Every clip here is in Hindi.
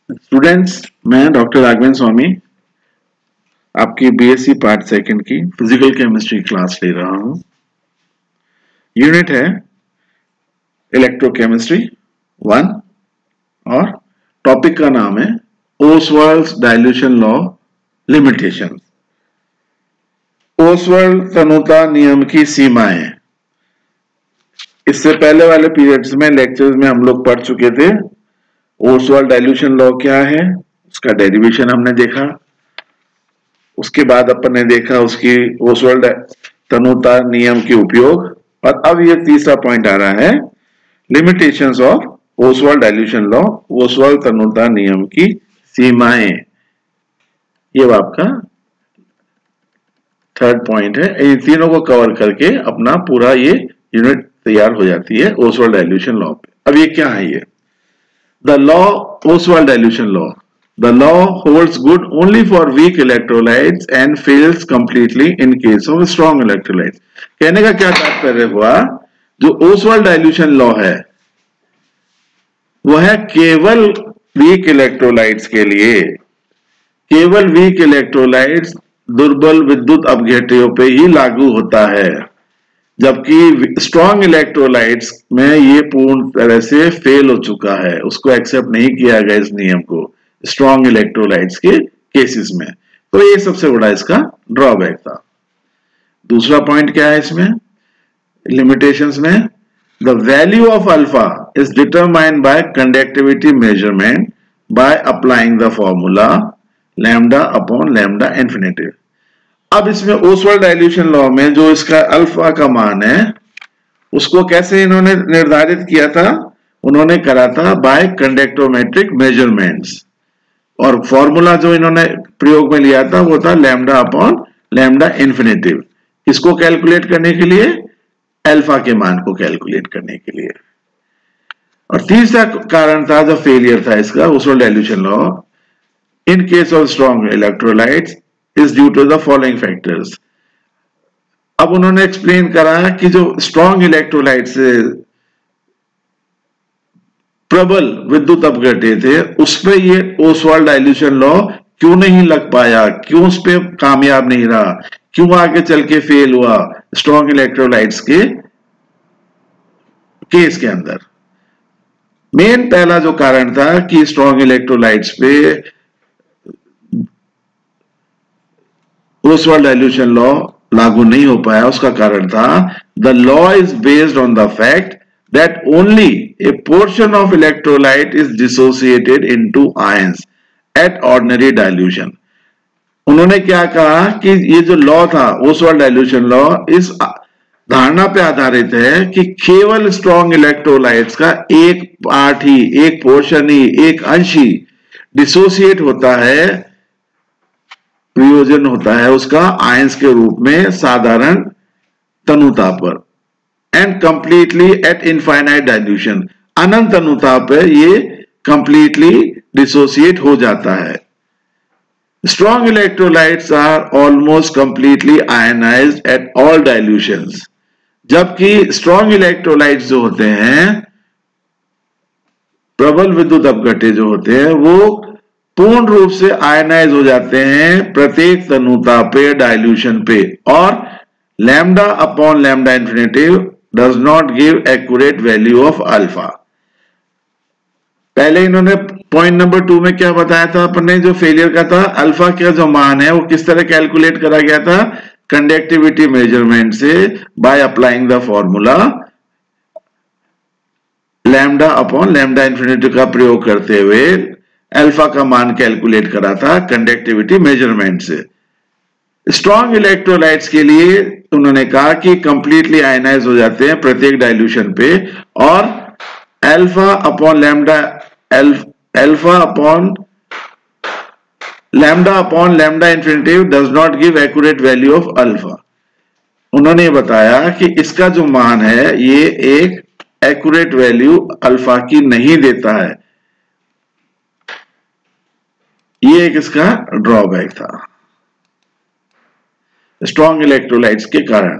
स्टूडेंट्स, मैं डॉक्टर राघवेंद्र स्वामी आपकी बीएससी पार्ट सेकंड की फिजिकल केमिस्ट्री क्लास ले रहा हूं। यूनिट है इलेक्ट्रोकेमिस्ट्री 1 और टॉपिक का नाम है Ostwald's dilution law limitation. Ostwald तनुता नियम की सीमाएं। इससे पहले वाले पीरियड्स में लेक्चर्स में हम लोग पढ़ चुके थे। ओसवाल्ड डाइल्यूशन लॉ क्या है, उसका डेरिवेशन हमने देखा। उसके बाद अपन ने देखा उसकी ओसवाल्ड तनुता नियम के उपयोग, और अब ये तीसरा पॉइंट आ रहा है limitations of Ostwald dilution law, Ostwald तनुता नियम की सीमाएं। ये आपका थर्ड पॉइंट है। इन तीनों को कवर करके अपना पूरा ये यूनिट तैयार हो जाती है ओसवाल्ड डाइल्यूशन लॉ पे। अब ये क्या है? ये the law Ostwald dilution law. The law holds good only for weak electrolytes and fails completely in case of strong electrolytes. कहने का क्या तात्पर्य हुआ, जो ओसवाल्ड डाइल्यूशन लॉ है वह केवल वीक इलेक्ट्रोलाइट्स के लिए, केवल वीक इलेक्ट्रोलाइट्स दुर्बल विद्युत अपघटयों पे ही लागू होता है, जबकि स्ट्रॉन्ग इलेक्ट्रोलाइट्स में ये पूर्ण तरह से फेल हो चुका है, उसको एक्सेप्ट नहीं किया गया इस नियम को स्ट्रॉन्ग इलेक्ट्रोलाइट्स के केसेस में। तो ये सबसे बड़ा इसका ड्रॉबैक था। दूसरा पॉइंट क्या है इसमें लिमिटेशंस में? The value of alpha is determined by conductivity measurement by applying the formula lambda upon lambda infinity. अब इसमें ओसवाल्ड डाइल्यूशन लॉ में जो इसका अल्फा का मान है उसको कैसे इन्होंने निर्धारित किया था? उन्होंने करा था बाय कंडक्टोमेट्रिक मेजरमेंट्स, और फॉर्मूला जो इन्होंने प्रयोग में लिया था वो था लैम्डा अपॉन लैम्डा इन्फिनिटिव। इसको कैलकुलेट करने के लिए, अल्फा के मान को कैलकुलेट करने के लिए। और तीसरा कारण था जो फेलियर था इसका Ostwald dilution law in case of strong electrolytes is due to the following factors. अब उन्होंने एक्सप्लेन करा कि जो स्ट्रॉन्ग इलेक्ट्रोलाइट से प्रबल विद्युत अपघट्य थे उस पे ये ओसवाल्ड डाइल्यूशन लॉ क्यों नहीं लग पाया, क्यों उस पे कामयाब नहीं रहा, क्यों आगे चल के फेल हुआ स्ट्रॉन्ग इलेक्ट्रोलाइट्स के केस के अंदर? मेन पहला जो कारण था कि स्ट्रॉन्ग इलेक्ट्रोलाइट्स पे ओसवाल्ड डाइल्यूशन लॉ लागू नहीं हो पाया, उसका कारण था the law is based on the fact that only a portion of electrolyte is dissociated into ions at ordinary dilution. उन्होंने क्या कहा कि ये जो लॉ था ओसवाल्ड डाइल्यूशन लॉ इस धारणा पे आधारित है कि केवल स्ट्रॉन्ग इलेक्ट्रोलाइट्स का एक पार्ट ही, एक पोर्शन ही, एक अंश ही डिसोसिएट होता है, वियोजन होता है उसका आयंस के रूप में साधारण तनुता पर, and completely at infinite dilution, अनंत तनुता पर ये कंप्लीटली डिसोसिएट हो जाता है। Strong electrolytes are almost completely ionised at all dilutions, जबकि स्ट्रॉन्ग इलेक्ट्रोलाइट्स जो होते हैं, प्रबल विद्युत अपघट्य जो होते हैं, वो पूर्ण रूप से आयनाइज हो जाते हैं प्रत्येक तनुता पे, डाइल्यूशन पे, और lambda upon lambda infinitive does not give accurate value of alpha. पहले इन्होंने पॉइंट नंबर 2 में क्या बताया था अपने, जो फेलियर का था, अल्फा का जो मान है वो किस तरह कैलकुलेट करा गया था? कंडक्टिविटी मेजरमेंट से by applying the formula lambda upon lambda infinity का प्रयोग करते हुए अल्फा का मान कैलकुलेट करा था कंडक्टिविटी मेजरमेंट से। स्ट्रॉन्ग इलेक्ट्रोलाइट्स के लिए उन्होंने कहा कि कंप्लीटली आयनाइज हो जाते हैं प्रत्येक डाइल्यूशन पे, और alpha upon lambda, alpha upon lambda infinitive does not give accurate value of alpha. उन्होंने बताया कि इसका जो मान है ये एक एक्यूरेट वैल्यू अल्फा की नहीं देता है, ये एक इसका ड्रॉबैक था स्ट्रॉन्ग इलेक्ट्रोलाइट्स के कारण।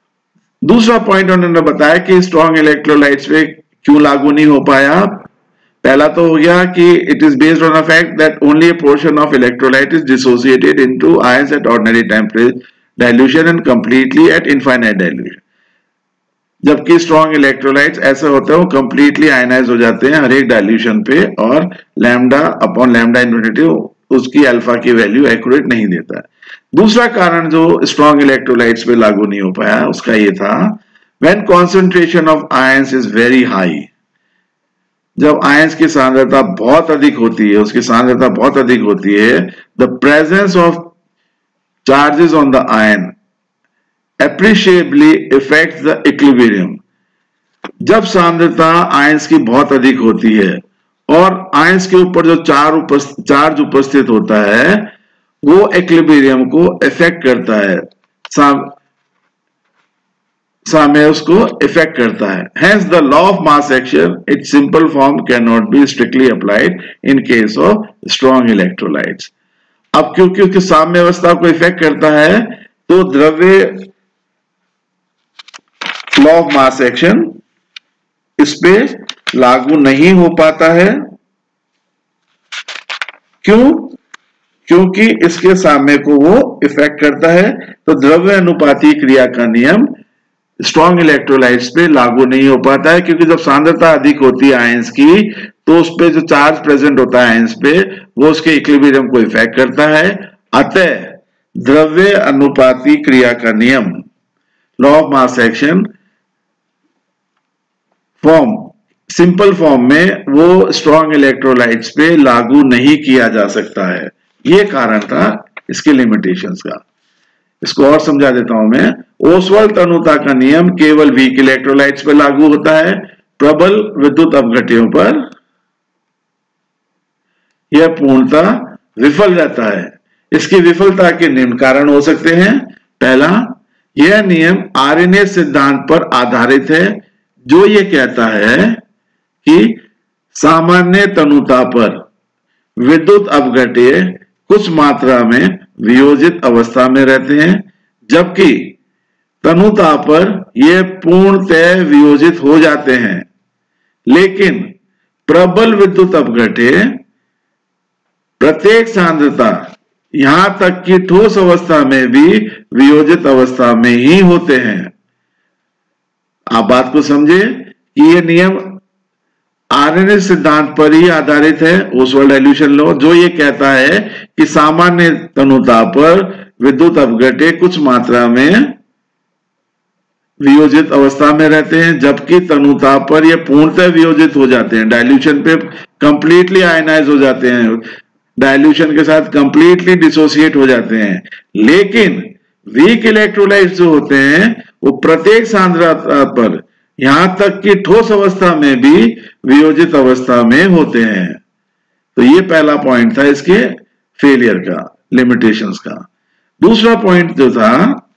दूसरा पॉइंट उन्होंने बताया कि स्ट्रॉन्ग इलेक्ट्रोलाइट्स पे क्यों लागू नहीं हो पाया, पहला तो हो गया कि it is based on the fact that only a portion of electrolyte is dissociated into ions at ordinary temperature dilution and completely at infinite dilution. जबकि स्ट्रॉन्ग इलेक्ट्रोलाइट्स ऐसे होते हैं वो कंप्लीटली आयनाइज हो जाते हैं हर एक डाइल्यूशन पे, और लैम्डा अपॉन लैम्डा इन्फिनिटी उसकी अल्फा की वैल्यू एक्यूरेट नहीं देता है। दूसरा कारण जो स्ट्रॉन्ग इलेक्ट्रोलाइट्स पे लागू नहीं हो पाया उसका ये था, when concentration of ions is very high, जब आयंस की सांद्रता बहुत अधिक होती है, उसकी सांद्रता बहुत अधिक होती है, the presence of charges on the ion appreciably affects the equilibrium। जब सांद्रता आयंस की बहुत अधिक होती है और आयंस के ऊपर जो चार्ज उपस्थित होता है वो इक्विलिब्रियम को इफेक्ट करता है, सामने उसको इफेक्ट करता है। Hence the law of mass action its simple form cannot be strictly applied in case of strong electrolytes। अब क्योंकि उसकी साम्य अवस्था को इफेक्ट करता है तो द्रव्य लॉ ऑफ मास एक्शन इस पे लागू नहीं हो पाता है। क्यों? क्योंकि इसके साम्य को वो इफेक्ट करता है। तो द्रव्य अनुपाती क्रिया का नियम स्ट्रॉन्ग इलेक्ट्रोलाइट्स पे लागू नहीं हो पाता है, क्योंकि जब सांद्रता अधिक होती है आयंस की तो उस पे जो चार्ज प्रेजेंट होता है आयंस पे वो उसके इक्विलिब्रियम को इफेक्ट करता है। अतः द्रव्य अनुपाती क्रिया का नियम law of mass action form simple form में वो स्ट्रॉन्ग इलेक्ट्रोलाइट्स पे लागू नहीं किया जा सकता है। ये कारण था इसके लिमिटेशंस का। इसको और समझा देता हूं मैं। ओसवाल्ड तनुता का नियम केवल वीक इलेक्ट्रोलाइट्स पे लागू होता है, प्रबल विद्युत अपघट्यों पर यह पूर्णतः विफल रहता है। इसकी विफलता के निम्न कारण हो सकते हैं। पहला, यह नियम आरएनएस सिद्धांत पर आधारित है, जो ये कहता है कि सामान्य तनुता पर विद्युत अपघट्य कुछ मात्रा में वियोजित अवस्था में रहते हैं, जबकि तनुता पर यह पूर्णतः वियोजित हो जाते हैं। लेकिन प्रबल विद्युत अपघट्य प्रत्येक सांद्रता यहां तक कि ठोस अवस्था में भी वियोजित अवस्था में ही होते हैं। आप बात को समझे कि यह नियम आरएनएस सिद्धांत पर ही आधारित है, ओसवाल्ड डाइल्यूशन लॉ, जो ये कहता है कि सामान्य तनुता पर विद्युत अपघट्य कुछ मात्रा में वियोजित अवस्था में रहते हैं, जबकि तनुता पर ये पूर्णतः वियोजित हो जाते हैं, डाइल्यूशन पे कंप्लीटली आयनाइज हो जाते हैं, डाइल्यूशन के साथ कंप्लीटली डिसोसिएट हो जाते हैं। लेकिन वीक इलेक्ट्रोलाइट्स जो होते हैं वो प्रत्येक सांद्रता पर यहां तक कि ठोस अवस्था में भी वियोजित अवस्था में होते हैं। तो ये पहला पॉइंट था इसके फेलियर का, लिमिटेशंस का। दूसरा पॉइंट जो था,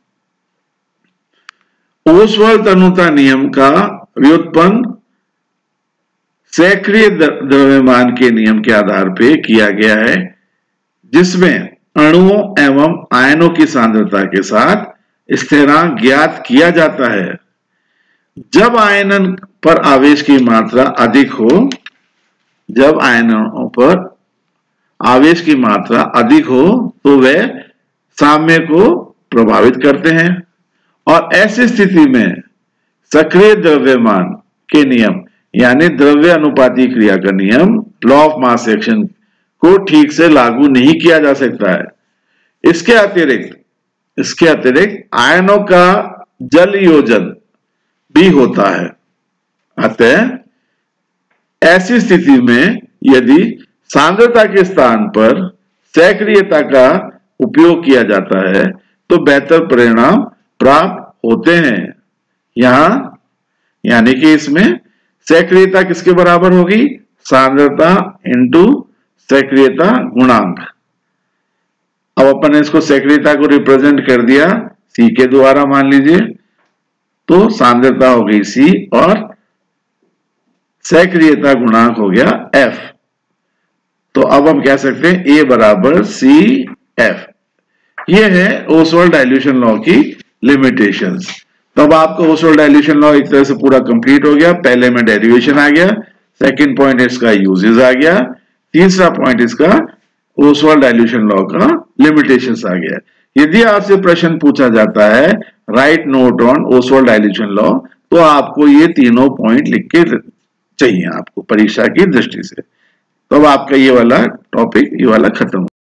ओसवाल्ड तनुता नियम का व्युत्पन्न सक्रिय द्रव्यमान के नियम के आधार पर किया गया है, जिसमें अणुओं एवं आयनों की सांद्रता के साथ स्थिरांक ज्ञात किया जाता है। जब आयनन पर आवेश की मात्रा अधिक हो, जब आयनों पर आवेश की मात्रा अधिक हो तो वे साम्य को प्रभावित करते हैं, और ऐसी स्थिति में सक्रिय द्रव्यमान के नियम यानी द्रव्य अनुपाती क्रिया का नियम लॉ ऑफ मास एक्शन को ठीक से लागू नहीं किया जा सकता है। इसके अतिरिक्त आयनों का जल योजन भी होता है। अतः ऐसी स्थिति में यदि सांद्रता के स्थान पर सक्रियता का उपयोग किया जाता है तो बेहतर परिणाम प्राप्त होते हैं। यहां यानी कि इसमें सक्रियता किसके बराबर होगी? सांद्रता इंटू सक्रियता गुणांक। अब अपन ने इसको सक्रियता को रिप्रेजेंट कर दिया C के द्वारा, मान लीजिए, तो सांद्रता हो गई C और सक्रियता गुणांक हो गया F। तो अब हम कह सकते हैं A बराबर CF। ये है ओसवाल्ड डाइल्यूशन लॉ की लिमिटेशंस। तो अब आपका ओसवाल्ड डाइल्यूशन लॉ एक तरह से पूरा कंप्लीट हो गया। पहले में डेरिवेशन आ गया, सेकंड पॉइंट इसका यूजेस आ गया, तीसरा पॉइंट इसका ओसवाल्ड डाइल्यूशन लॉ का लिमिटेशंस आ गया। यदि आपसे प्रश्न पूछा जाता है write note on Ostwald dilution law, तो आपको ये तीनों पॉइंट लिख के चाहिए आपको परीक्षा की दृष्टि से। तो अब आपका ये वाला टॉपिक ये वाला खत्म।